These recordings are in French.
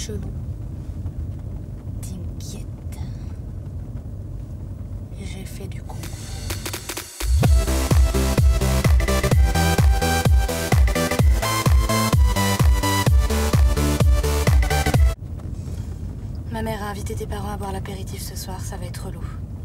chelou. T'inquiète. J'ai fait du con. Ma mère a invité tes parents à boire l'apéritif ce soir, ça va être relou.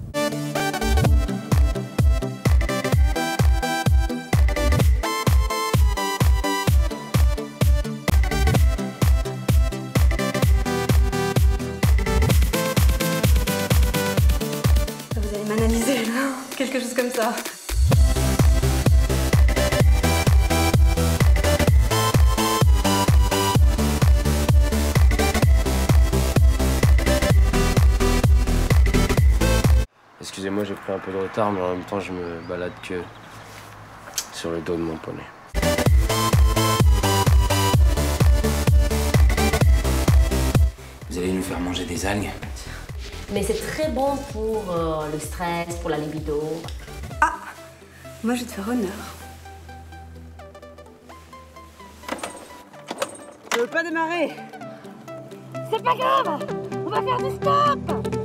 Vous allez m'analyser, là, quelque chose comme ça. Excusez-moi, j'ai pris un peu de retard, mais en même temps, je me balade que sur le dos de mon poney. Vous allez nous faire manger des algues? Mais c'est très bon pour le stress, pour la libido. Ah! Moi, je vais te faire honneur. Je veux pas démarrer. C'est pas grave, on va faire du stop.